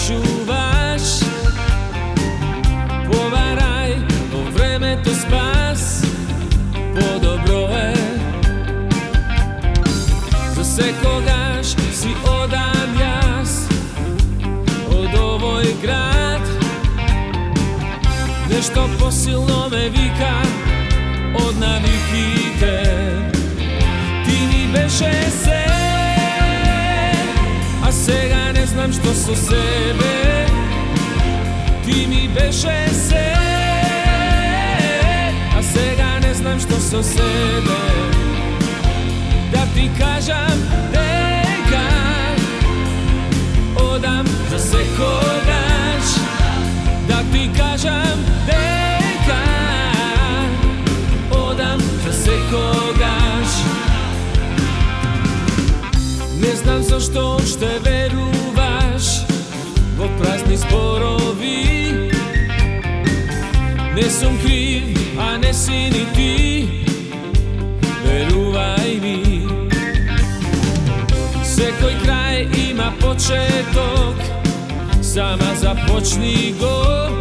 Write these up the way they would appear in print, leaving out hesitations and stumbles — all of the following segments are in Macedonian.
čuvaš. Povaraj vo времето спас, по-добро е. За секогаш си одам јас од овој град. Нешто посилно ме вика од навиките. Ти ми беше се, а сега не знам што со себе. Ти ми беше се, а сега не знам што со себе. Да ти кажам дека одам за секогаш. Да ти кажам дека одам за секогаш. Не знам зашто уште веруваш во празни зборови. Не сум крив, а не си ни ти. Верувај ми. Секој крај има почеток, сама започни го.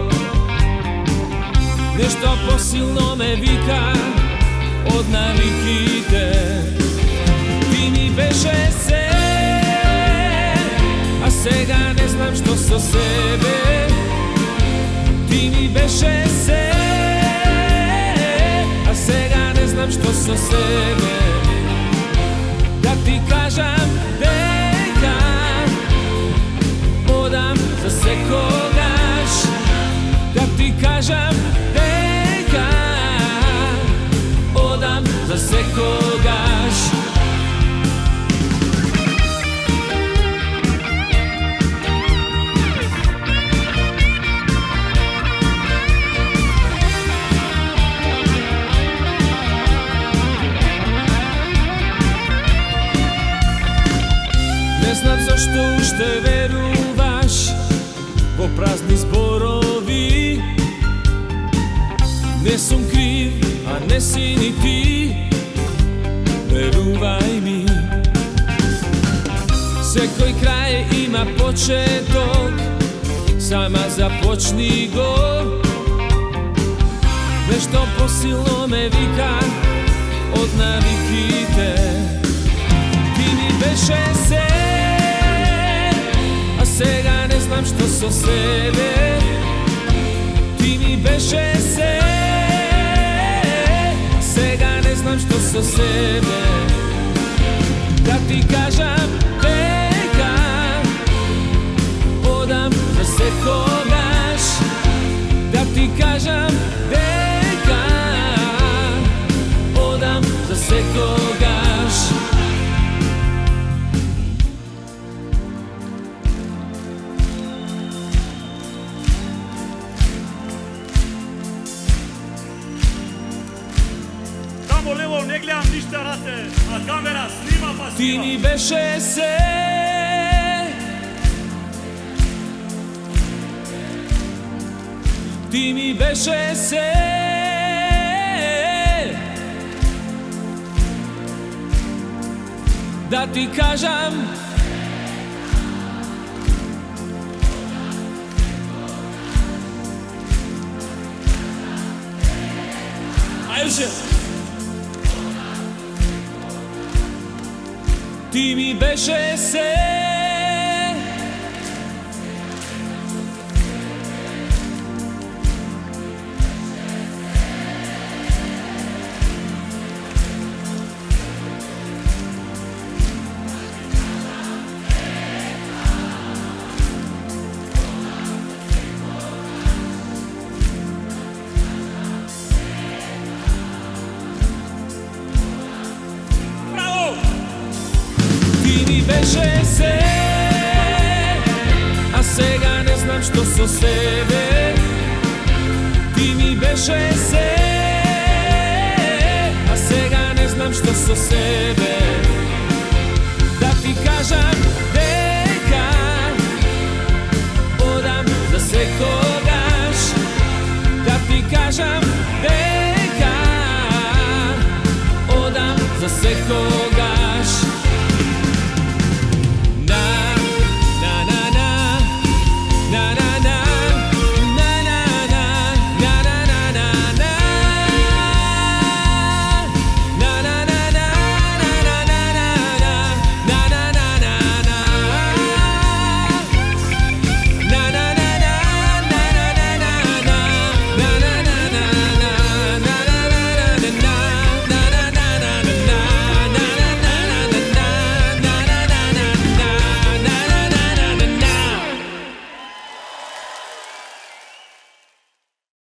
Нешто посилно ме вика од навиките. Ти ми беше се, а сега не знам што со себе. Ти ми беше се, а сега не знам што со себе. Да ти кажам дека одам за секогаш. Да ти кажам дека одам за секогаш. Не знам зашто уште веруваш во празни зборови. Не сум крив, а не си ни ти. Верувај ми. Секој крај има почеток, сама започни го. Нешто посилно ме вика од навиките. Ти ми беше се, а сега не знам што со себе. Ти ми беше се, а сега не знам што со себе. Да ти кажам дека одам за секогаш. Да ти кажам дека одам за секогаш. Лево, не гледам ништа, рате, а камера снима па снима. Ти ми беше се, ти ми беше се, да ти кажам ајде. Ти ми беше се, беше се, а сега не знам што со себе. Ти ми беше се, а сега не знам што со себе. Да ти кажам дека одам за секогаш. Да ти кажам дека одам за секогаш.